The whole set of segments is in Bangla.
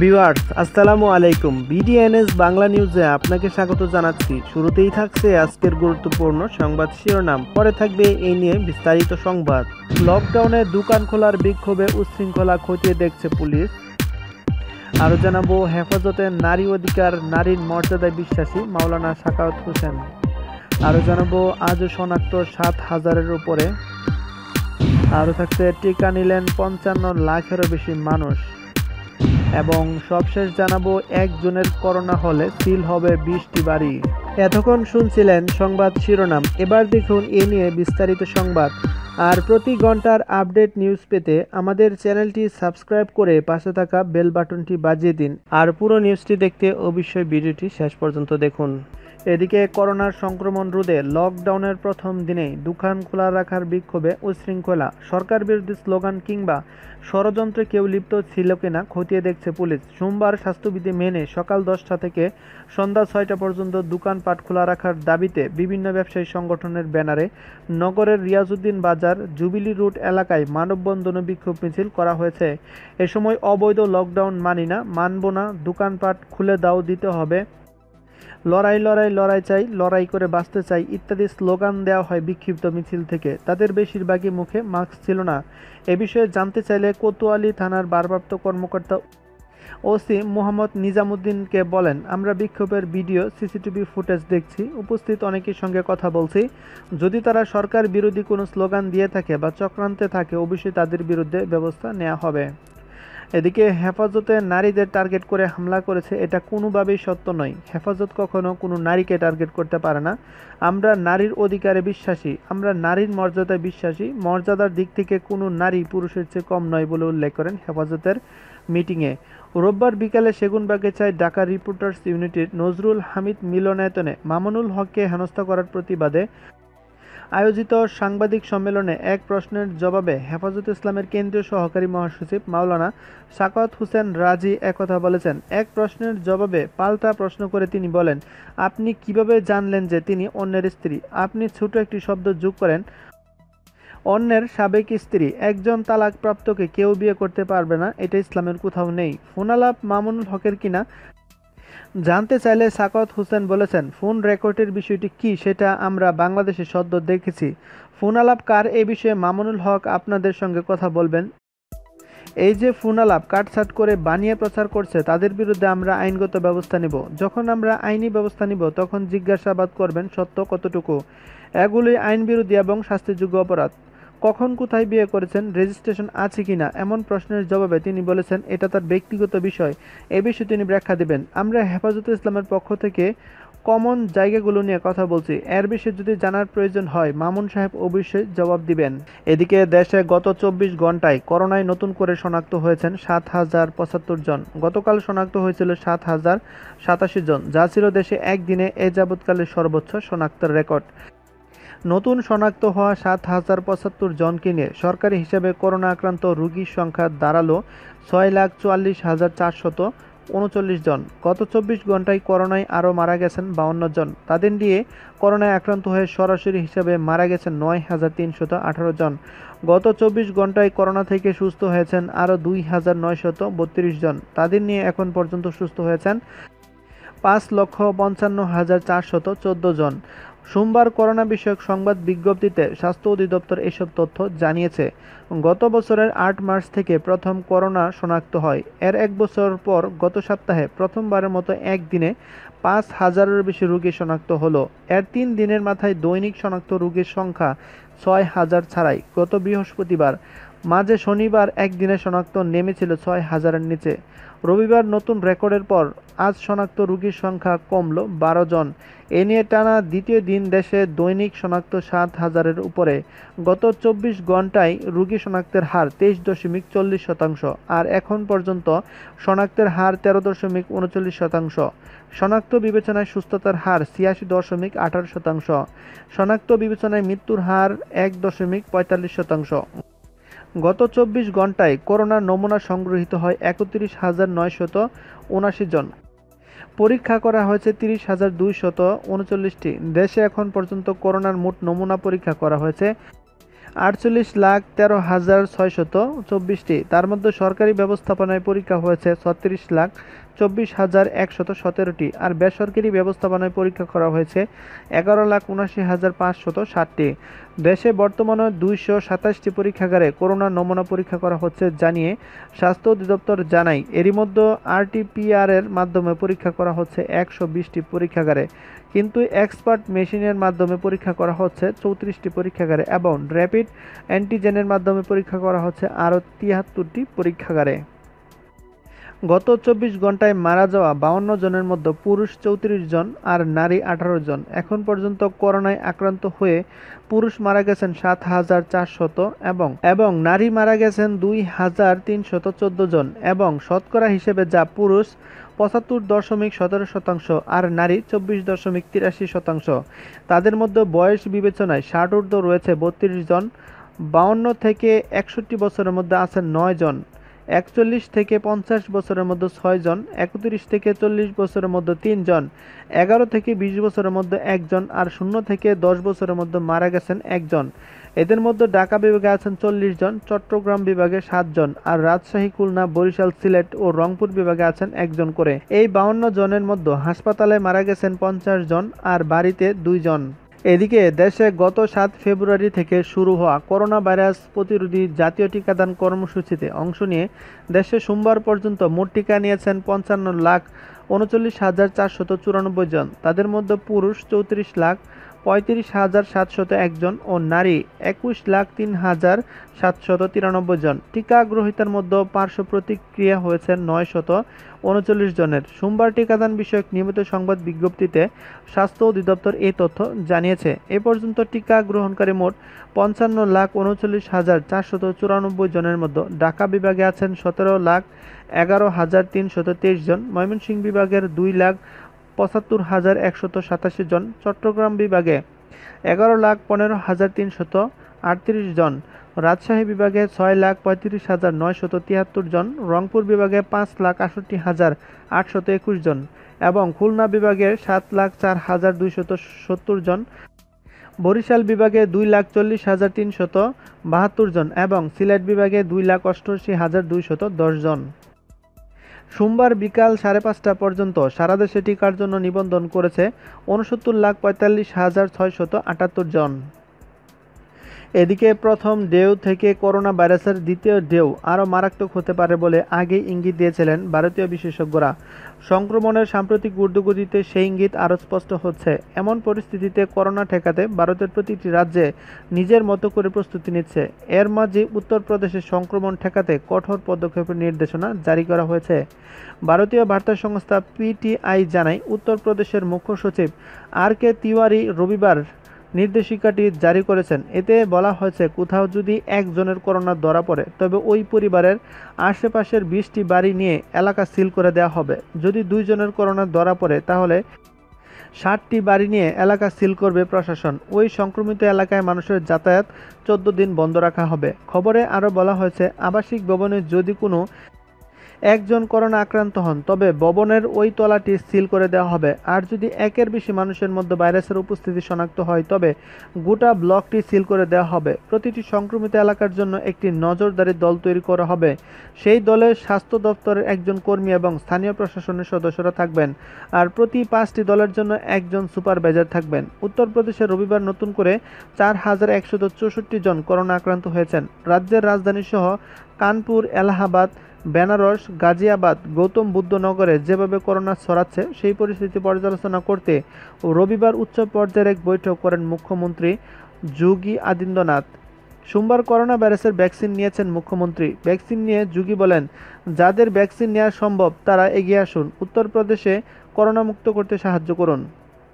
ভিউয়ার্স আসসালামু আলাইকুম। বিডিএনএস বাংলা নিউজে আপনাকে স্বাগত জানাচ্ছি। শুরুতেই থাকছে আজকের গুরুত্বপূর্ণ সংবাদ শিরোনাম, পরে থাকবে এই নিয়ে বিস্তারিত সংবাদ। লকডাউনে দোকান খোলার বিক্ষোভে উচ্ছৃঙ্খলা খতিয়ে দেখছে পুলিশ। আরও জানাবো হেফাজতে নারী অধিকার, নারীর মর্যাদায় বিশ্বাসী মাওলানা সাখাওয়াত হোসেন। আরও জানাবো আজও শনাক্ত 7,000-এর উপরে। আরও থাকছে টিকা নিলেন 55 লাখেরও বেশি মানুষ। এবং সবশেষ জানাবো একজনের করোনা হলে সিল হবে 20টি বাড়ি। এতক্ষণ শুনছিলেন সংবাদ শিরোনাম, এবার দেখুন এ নিয়ে বিস্তারিত সংবাদ। আর প্রতি ঘন্টার আপডেট নিউজ পেতে আমাদের চ্যানেলটি সাবস্ক্রাইব করে পাশে থাকা বেল বাটনটি বাজিয়ে দিন। আর পুরো নিউজটি দেখতে অবশ্যই ভিডিওটি শেষ পর্যন্ত দেখুন। এদিকে করোনার সংক্রমণ রোধে লকডাউনের প্রথম দিনেই দোকান খোলা রাখার বিক্ষোভে উচ্ছৃঙ্খলা, সরকার বিরোধী স্লোগান কিংবা ষড়যন্ত্রে কেউ লিপ্ত ছিল কিনা খতিয়ে দেখছে পুলিশ। সোমবার স্বাস্থ্যবিধি মেনে সকাল 10টা থেকে সন্ধ্যা 6টা পর্যন্ত দোকানপাট খোলা রাখার দাবিতে বিভিন্ন ব্যবসায়ী সংগঠনের ব্যানারে নগরের রিয়াজউদ্দিন বাজার, জুবিলি রোড এলাকায় মানববন্ধন ও বিক্ষোভ মিছিল করা হয়েছে। এ সময় অবৈধ লকডাউন মানি না, মানব না, দোকানপাট খুলে দাও, দিতে হবে, লড়াই লড়াই লড়াই চাই, লড়াই করে বাঁচতে চাই ইত্যাদি স্লোগান দেওয়া হয় বিক্ষিপ্ত মিছিল থেকে। তাদের বেশিরভাগই মুখে মাস্ক ছিল না। এ বিষয়ে জানতে চাইলে কোতোয়ালি থানার ভারপ্রাপ্ত কর্মকর্তা ওসি মোহাম্মদ নিজামুদ্দিনকে বলেন, আমরা বিক্ষোভের ভিডিও, সিসিটিভি ফুটেজ দেখছি, উপস্থিত অনেকের সঙ্গে কথা বলছি। যদি তারা সরকার বিরোধী কোনো স্লোগান দিয়ে থাকে বা চক্রান্তে থাকে, অবশ্যই তাদের বিরুদ্ধে ব্যবস্থা নেওয়া হবে। এদিকে হেফাজতে নারীদের টার্গেট করে হামলা করেছে, এটা কোনোভাবেই সত্য নয়। হেফাজত কখনো কোনো নারীকে টার্গেট করতে পারে না। আমরা নারীর অধিকারে বিশ্বাসী, আমরা নারীর মর্যাদায় বিশ্বাসী। মর্যাদার দিক থেকে কোনো নারী পুরুষের চেয়ে কম নয় বলে উল্লেখ করেন হেফাজতের মিটিংয়ে। রোববার বিকালে সেগুনবাগিচায় ঢাকা রিপোর্টার্স ইউনিটির নজরুল হামিদ মিলনায়তনে মামুনুল হককে হেনস্থা করার প্রতিবাদে আয়োজিত সাংবাদিক সম্মেলনে এক প্রশ্নের জবাবে হেফাজতে ইসলামের কেন্দ্রীয় সহকারী মহাসচিব মাওলানা সাখাওয়াত হোসেন রাজি একথা বলেছেন। এক প্রশ্নের জবাবে পাল্টা প্রশ্ন করে তিনি বলেন, আপনি কিভাবে জানলেন যে তিনি অন্যের স্ত্রী? আপনি ছোট একটি শব্দ যোগ করেন, অন্যের সাবেক স্ত্রী। একজন তালাকপ্রাপ্তকে কেউ বিয়ে করতে পারবে না, এটা ইসলামের কোথাও নেই। ফোনালাপ মামুনুল হকের কিনা জানতে চাইলে সাখাওয়াত হোসেন বলেছেন, ফোন রেকর্ডের বিষয়টি কি সেটা আমরা বাংলাদেশে সদ্য দেখেছি। ফোন আলাপ কার, এ বিষয়ে মামুনুল হক আপনাদের সঙ্গে কথা বলবেন। এই যে ফোন আলাপ কাটছাট করে বানিয়ে প্রচার করছে, তাদের বিরুদ্ধে আমরা আইনগত ব্যবস্থা নিব। যখন আমরা আইনি ব্যবস্থা নিব তখন জিজ্ঞাসাবাদ করবেন সত্য কতটুকু। এগুলি আইন বিরোধী এবং শাস্তিযোগ্য অপরাধ। কখন কোথায় বিয়ে করেছেন, রেজিস্ট্রেশন আছে কিনা, এমন প্রশ্নের জবাবে তিনি বলেছেন এটা তার ব্যক্তিগত বিষয়, এ বিষয়ে তিনি ব্যাখ্যা দেবেন। আমরা হেফাজতে ইসলামের পক্ষ থেকে কমন জায়গাগুলো নিয়ে কথা বলছি, এর বিষয়ে যদি জানার প্রয়োজন হয় মামুন সাহেব অবশ্যই জবাব দিবেন। এদিকে দেশে গত 24 ঘন্টায় করোনায় নতুন করে শনাক্ত হয়েছেন 7,075 জন। গতকাল শনাক্ত হয়েছিল 7,087 জন, যা ছিল দেশে একদিনে এ যাবৎকালের সর্বোচ্চ শনাক্তের রেকর্ড। নতুন শনাক্ত হওয়া 7,075 জনকে নিয়ে সরকারি হিসাবে করোনা আক্রান্ত রোগীর সংখ্যা দাঁড়ালো 6,44,439 জন। গত 24 ঘন্টায় করোনায় আরও মারা গেছেন 52 জন। তাদের নিয়ে করোনায় আক্রান্ত হয়ে সরাসরি হিসাবে মারা গেছেন 9,318 জন। গত 24 ঘন্টায় করোনা থেকে সুস্থ হয়েছেন আরও 2,932 জন। তাদের নিয়ে এখন পর্যন্ত সুস্থ হয়েছেন 5,55,414 জন। সোমবার করোনা বিষয়ক সংবাদ বিজ্ঞপ্তিতে স্বাস্থ্য অধিদপ্তর এসব তথ্য জানিয়েছে। গত বছরের 8 মার্চ থেকে প্রথম করোনা শনাক্ত হয়। এর এক বছর পর গত সপ্তাহে প্রথমবারের মতো একদিনে 5,000-এর বেশি রোগী শনাক্ত হলো। এর 3 দিনের মাথায় দৈনিক শনাক্ত রোগীর সংখ্যা 6,000 ছাড়াই। গত বৃহস্পতিবার মাঝে শনিবার একদিনে শনাক্ত নেমেছিল 6,000-এর নিচে। রবিবার নতুন রেকর্ডের পর আজ শনাক্ত রোগীর সংখ্যা কমল 12 জন। এ নিয়ে টানা দ্বিতীয় দিন দেশে দৈনিক শনাক্ত 7,000-এর উপরে। গত 24 ঘন্টায় রোগী শনাক্তের হার 23.40%, আর এখন পর্যন্ত শনাক্তের হার 13.39%। শনাক্ত বিবেচনায় সুস্থতার হার 86.18%। শনাক্ত বিবেচনায় মৃত্যুর হার 1.45%। গত 24 ঘন্টায় করোনার নমুনা সংগৃহীত হয় 31,979 জন। পরীক্ষা করা হয়েছে 30,239টি। দেশে এখন পর্যন্ত করোনার মোট নমুনা পরীক্ষা করা হয়েছে 48,13,624টি। তার মধ্যে সরকারি ব্যবস্থাপনায় পরীক্ষা হয়েছে 36,24,117টি আর বেসরকারি ব্যবস্থাপনায় পরীক্ষা করা হয়েছে 11,79,560টি। দেশে বর্তমানে 227টি পরীক্ষাগারে করোনা নমুনা পরীক্ষা করা হচ্ছে জানিয়ে স্বাস্থ্য অধিদপ্তর জানায়। এরই মধ্যে RT-PCR এর মাধ্যমে পরীক্ষা করা হচ্ছে 120টি পরীক্ষাগারে, কিন্তু এক্সপার্ট মেশিনের মাধ্যমে পরীক্ষা করা হচ্ছে 34টি পরীক্ষাগারে এবং র্যাপিড অ্যান্টিজেনের মাধ্যমে পরীক্ষা করা হচ্ছে আরও 73টি পরীক্ষাগারে। গত 24 ঘন্টায় মারা যাওয়া 52 জনের মধ্যে পুরুষ 34 জন আর নারী 18 জন। এখন পর্যন্ত করোনায় আক্রান্ত হয়ে পুরুষ মারা গেছেন 7,400 এবং নারী মারা গেছেন 2,314 জন এবং শতকরা হিসেবে যা পুরুষ 75.17% আর নারী 24.83%। তাদের মধ্যে বয়স বিবেচনায় 60 ঊর্ধ্ব রয়েছে 32 জন, 52 থেকে 61 বছরের মধ্যে আছেন 9 জন, 41 থেকে 50 বছরের মধ্যে 6 জন, 31 থেকে 40 বছরের মধ্যে 3 জন, 11 থেকে 20 বছরের মধ্যে 1 জন আর 0 থেকে 10 বছরের মধ্যে মারা গেছেন 1 জন। এদের মধ্যে ঢাকা বিভাগে আছেন 40 জন, চট্টগ্রাম বিভাগে 7 জন আর রাজশাহী, খুলনা, বরিশাল, সিলেট ও রংপুর বিভাগে আছেন 1 জন করে। এই 52 জনের মধ্যে হাসপাতালে মারা গেছেন 50 জন আর বাড়িতে 2 জন। এদিকে দেশে গত 7 ফেব্রুয়ারি থেকে শুরু হওয়া করোনা ভাইরাস প্রতিরোধী জাতীয় টিকাদান কর্মসূচিতে অংশ নিয়ে দেশে সোমবার পর্যন্ত মোট টিকা নিয়েছেন 55,39,494 জন। তাদের মধ্যে পুরুষ 34,35,701 জন ও নারী 21,03,793 জন। টিকা গ্রহীতার মধ্যে পার্শ্ব প্রতিক্রিয়া হয়েছে 939 জনের। সোমবার টিকাদান বিষয়ক নিয়মিত সংবাদ বিজ্ঞপ্তিতে স্বাস্থ্য অধিদপ্তর এই তথ্য জানিয়েছে। এ পর্যন্ত টিকা গ্রহণকারী মোট 55,39,494 জনের মধ্যে ঢাকা বিভাগে আছেন 17,11,323 জন, ময়মনসিংহ বিভাগের 2,75,187 জন, চট্টগ্রাম বিভাগে 11,15,338 জন, রাজশাহী বিভাগে 6,35,973 জন, রংপুর বিভাগে 5,68,821 জন এবং খুলনা বিভাগে 7,04,270 জন, বরিশাল বিভাগে 2,40,372 জন এবং সিলেট বিভাগে 2,88,210 জন। সোমবার বিকাল 5:30 পর্যন্ত সারা দেশে টিকার জন্য নিবন্ধন করেছে 69,45,678 জন। এদিকে প্রথম ঢেউ থেকে করোনা ভাইরাসের দ্বিতীয় ঢেউ আরও মারাত্মক হতে পারে বলে আগেই ইঙ্গিত দিয়েছিলেন ভারতীয় বিশেষজ্ঞরা। সংক্রমণের সাম্প্রতিক ঊর্ধ্বগতিতে সেই ইঙ্গিত আরও স্পষ্ট হচ্ছে। এমন পরিস্থিতিতে করোনা ঠেকাতে ভারতের প্রতিটি রাজ্যে নিজের মতো করে প্রস্তুতি নিচ্ছে। এর মাঝে উত্তরপ্রদেশে সংক্রমণ ঠেকাতে কঠোর পদক্ষেপের নির্দেশনা জারি করা হয়েছে। ভারতীয় বার্তা সংস্থা PTI জানায়, উত্তরপ্রদেশের মুখ্য সচিব RK তিওয়ারি রবিবার নির্দেশিকাটি জারি করেছেন। এতে বলা হয়েছে, কোথাও যদি একজনের করোনা ধরা পড়ে তবে ওই পরিবারের আশেপাশের 20টি বাড়ি নিয়ে এলাকা সিল করে দেওয়া হবে। যদি 2 জনের করোনা ধরা পড়ে তাহলে 60টি বাড়ি নিয়ে এলাকা সিল করবে প্রশাসন। ওই সংক্রমিত এলাকায় মানুষের যাতায়াত 14 দিন বন্ধ রাখা হবে। খবরে আরও বলা হয়েছে, আবাসিক ভবনে যদি কোনো একজন করোনা আক্রান্ত হন তবে ভবনের ওই তলাটি সিল করে দেওয়া হবে। আর যদি একের বেশি মানুষের মধ্যে ভাইরাসের উপস্থিতি শনাক্ত হয় তবে গোটা ব্লকটি সিল করে দেওয়া হবে। প্রতিটি সংক্রমিত এলাকার জন্য একটি নজরদারি দল তৈরি করা হবে। সেই দলে স্বাস্থ্য দপ্তরের একজন কর্মী এবং স্থানীয় প্রশাসনের সদস্যরা থাকবেন আর প্রতি 5টি দলের জন্য একজন সুপারভাইজার থাকবেন। উত্তরপ্রদেশে রবিবার নতুন করে 4,164 জন করোনা আক্রান্ত হয়েছেন। রাজ্যের রাজধানী সহ কানপুর, এলাহাবাদ, বেনারস, গাজিয়াবাদ, গৌতম বুদ্ধ নগরে যেভাবে করোনা ছড়াচ্ছে সেই পরিস্থিতি পর্যালোচনা করতে রবিবার উচ্চ পর্যায়ের এক বৈঠক করেন মুখ্যমন্ত্রী যোগী আদিত্যনাথ। সোমবার করোনা ভাইরাসের ভ্যাকসিন নিয়েছেন মুখ্যমন্ত্রী। ভ্যাকসিন নিয়ে যোগী বলেন, যাদের ভ্যাকসিন নেওয়া সম্ভব তারা এগিয়ে আসুন, উত্তরপ্রদেশে করোনা মুক্ত করতে সাহায্য করুন।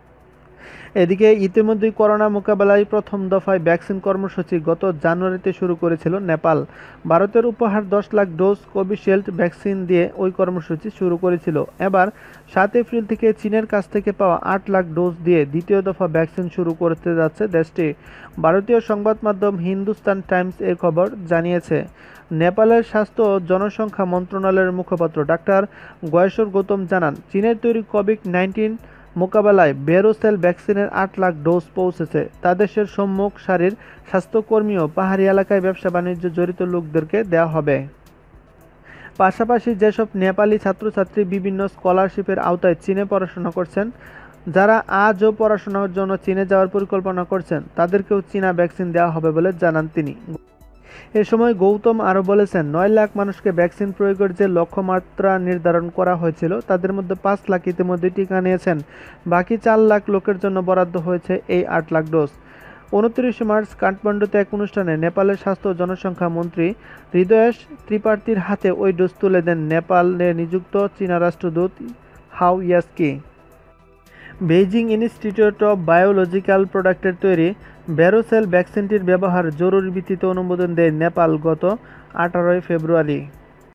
এদিকে ইতিমধ্যেই করোনা মোকাবেলায় প্রথম দফায় ভ্যাকসিন কর্মসূচি গত জানুয়ারিতে শুরু করেছিল নেপাল। ভারতের উপহার 10 লাখ ডোজ কোভিশিল্ড ভ্যাকসিন দিয়ে ওই কর্মসূচি শুরু করেছিল। এবার 7 এপ্রিল থেকে চীনের কাছ থেকে পাওয়া 8 লাখ ডোজ দিয়ে দ্বিতীয় দফা ভ্যাকসিন শুরু করতে যাচ্ছে দেশটি। ভারতীয় সংবাদ মাধ্যম হিন্দুস্তান টাইমস এই খবর জানিয়েছে। নেপালের স্বাস্থ্য ও জনসংখ্যা মন্ত্রণালয়ের মুখপাত্র ডাক্তার গয়েশ্বর গৌতম জানান, চীনের তৈরি কোভিড-19 মোকাবেলায় ভেরোসেল ভ্যাকসিনের ৮ লাখ ডোজ পৌঁছেছে। তা দেশের সম্মুখ সারির স্বাস্থ্যকর্মী ও পাহাড়ি এলাকায় ব্যবসা বাণিজ্য জড়িত লোকদেরকে দেওয়া হবে। পাশাপাশি যেসব নেপালি ছাত্রছাত্রী বিভিন্ন স্কলারশিপের আওতায় চীনে পড়াশোনা করছেন, যারা আজও পড়াশোনার জন্য চীনে যাওয়ার পরিকল্পনা করছেন, তাদেরকেও চীনা ভ্যাকসিন দেওয়া হবে বলে জানান তিনি। এ সময় গৌতম আরও বলেছেন, ৯ লাখ মানুষকে ভ্যাকসিন প্রয়োগের যে লক্ষ্যমাত্রা নির্ধারণ করা হয়েছিল, তাদের মধ্যে ৫ লাখ ইতিমধ্যে টিকা নিয়েছেন। বাকি ৪ লাখ লোকের জন্য বরাদ্দ হয়েছে এই ৮ লাখ ডোজ। ২৯ মার্চ কাঠমান্ডুতে এক অনুষ্ঠানে নেপালের স্বাস্থ্য ও জনসংখ্যা মন্ত্রী হৃদয়েশ ত্রিপাঠীর হাতে ওই ডোজ তুলে দেন নেপালে নিযুক্ত চীনা রাষ্ট্রদূত Hou Yanqi. Beijing institute of biological প্রোডাক্টের তৈরি ভেরোসেল ভ্যাকসিনটির ব্যবহার জরুরি ভিত্তিতে অনুমোদন দেয় নেপাল গত ১৮ ফেব্রুয়ারি।